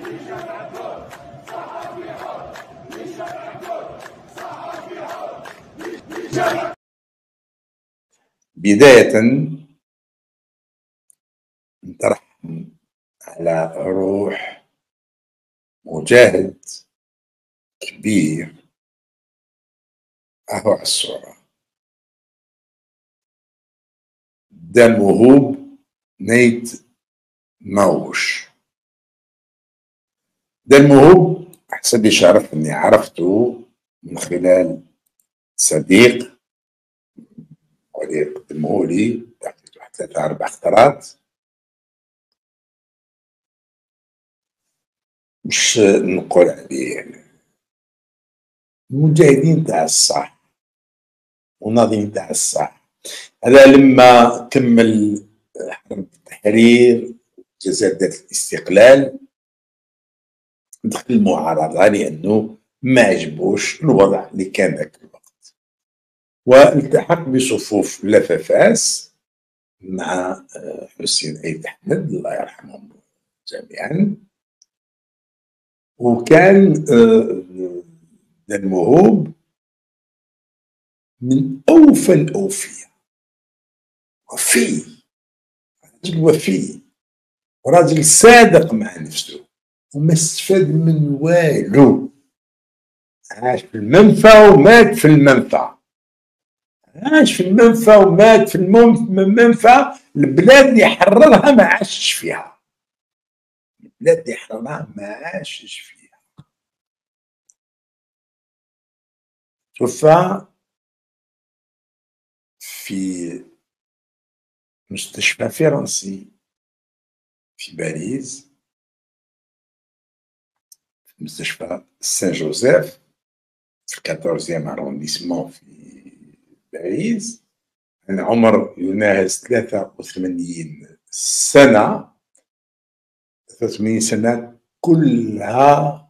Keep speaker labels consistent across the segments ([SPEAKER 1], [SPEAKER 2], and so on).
[SPEAKER 1] بداية نترحم على روح مجاهد كبير أهو على الصورة، دمه نيت موش. دمه حسب يشرف اني عرفته من خلال صديق ولي قدمه لي عطيته واحد 3 4 خطرات، مش نقول عليه المجاهدين تاع الصح وناضلين تاع الصح. هذا لما كمل حرب التحرير الجزائر ذات الاستقلال دخل المعارضه لانه ما عجبوش الوضع اللي كان ذاك الوقت، والتحق بصفوف لفافاس مع حسين عيد احمد الله يرحمهم جميعا. وكان الموهوب من اوفى الاوفياء، وفي راجل وفي وراجل صادق مع نفسه وما استفاد من والو، عاش في المنفى ومات في المنفى، عاش في المنفى ومات في المنفى. البلاد اللي حررها ما عاشش فيها، البلاد اللي حررها ما عاشش فيها. توفى في مستشفى فرنسي في باريس، في مستشفى سان جوزيف في 14 ارونديسمون في باريس. العمر يناهز 83 سنة، 83 سنة كلها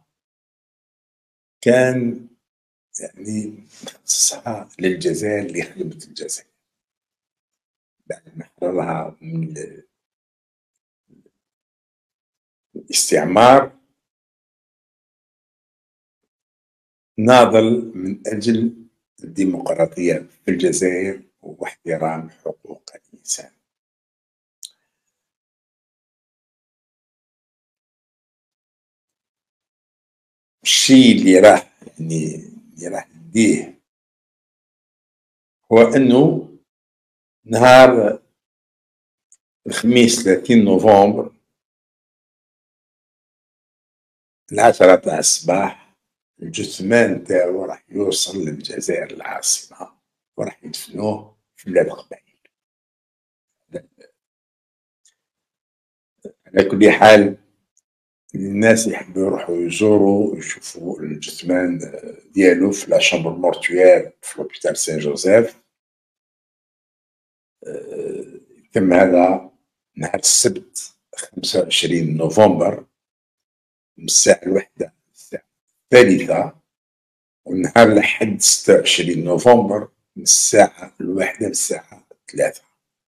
[SPEAKER 1] كان يعني مخصصها للجزائر، لخدمة الجزائر بعد ما حررها من الاستعمار. ناضل من أجل الديمقراطية في الجزائر واحترام حقوق الإنسان. الشيء اللي راح نديه هو أنه نهار الخميس 30 نوفمبر 10 تاع الصباح الجثمان تاعو راح يوصل للجزائر العاصمة وراح يدفنوه في بلاد قبائل. على كل حال الناس يحبوا يروحوا يزوروا يشوفوا الجثمان ديالو في لا شامبر مورتوير في لوبيتال سان جوزيف. تم هذا نهار السبت 25 نوفمبر من الساعة 1 الساعة 3، والنهار الأحد 26 نوفمبر من الساعة 1 للساعة 3.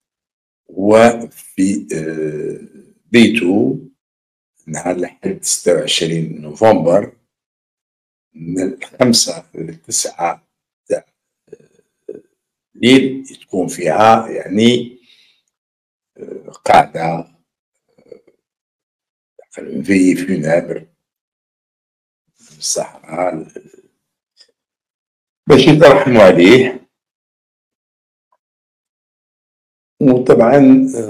[SPEAKER 1] وفي بيته نهار الأحد 26 نوفمبر من 5 ل9 تاع الليل تكون فيها يعني قاعدة في فينابر في الصحراء باش يترحموا عليه. وطبعا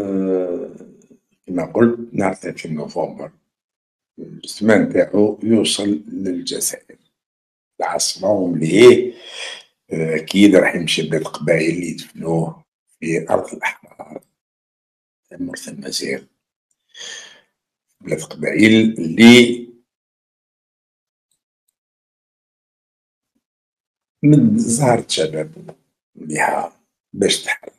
[SPEAKER 1] كما قلت نهار 30 نوفمبر الجثمان تاعو يوصل للجزائر العاصمة، ومليه أكيد راح يمشي لبلاد قبائل يدفنوه في أرض الأحرار مرثى المزيغ، بلاد قبائل اللي من زهرة شباب بها باش تحرر.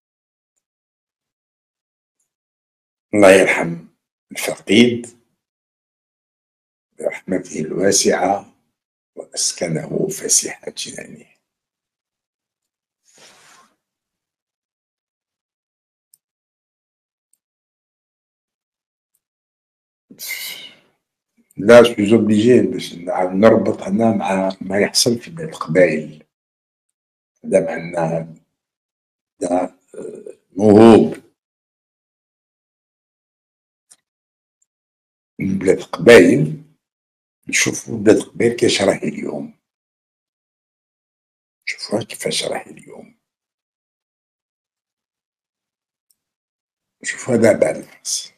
[SPEAKER 1] الله يرحم الفقيد برحمته الواسعة وأسكنه فسيح جنانه. لا سوي زوبليجي باش نربط هنا مع ما يحصل في القبائل. دام عندنا موهوب من بلاد القبائل، نشوفوا بلاد القبائل كيفاش راهي اليوم، نشوفوها كيفاش راهي اليوم، نشوفوها دابا على الفرنسا.